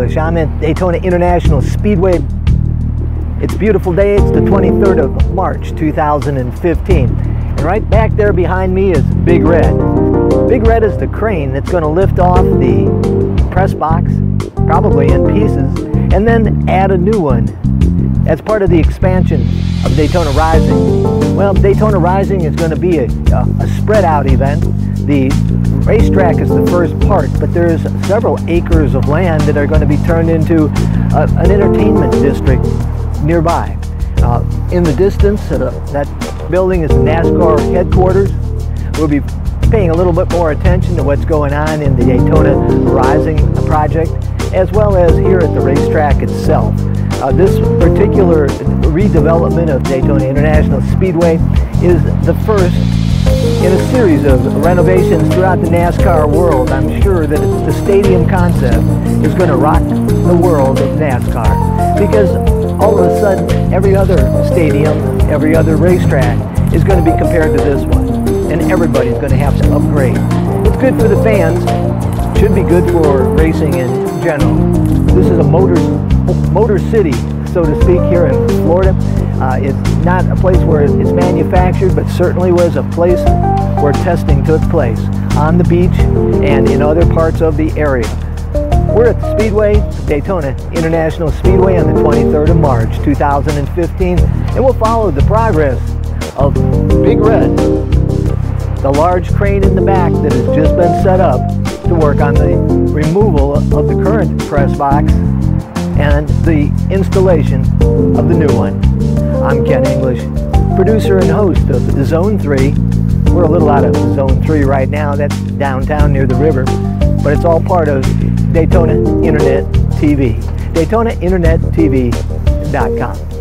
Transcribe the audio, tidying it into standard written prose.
English. I'm at Daytona International Speedway. It's a beautiful day. It's the 23rd of March 2015. And right back there behind me is Big Red. Big Red is the crane that's going to lift off the press box, probably in pieces, and then add a new one as part of the expansion of Daytona Rising. Well, Daytona Rising is going to be a spread out event. The racetrack is the first part, but there's several acres of land that are going to be turned into an entertainment district nearby. In the distance, that building is the NASCAR headquarters. We'll be paying a little bit more attention to what's going on in the Daytona Rising project, as well as here at the racetrack itself. This particular redevelopment of Daytona International Speedway is the first in a series of renovations throughout the NASCAR world. I'm sure that the stadium concept is going to rock the world of NASCAR, because all of a sudden every other stadium, every other racetrack is going to be compared to this one, and everybody's going to have to upgrade. It's good for the fans, should be good for racing in general. This is a motor city, so to speak, here in Florida. It's not a place where it's manufactured, but certainly was a place where testing took place on the beach and in other parts of the area. We're at the Speedway, Daytona International Speedway, on the 23rd of March 2015, and we'll follow the progress of Big Red, the large crane in the back that has just been set up to work on the removal of the current press box and the installation of the new one. I'm Ken English, producer and host of the Zone 3. We're a little out of Zone 3 right now. That's downtown near the river, but it's all part of Daytona Internet TV. DaytonaInternetTV.com.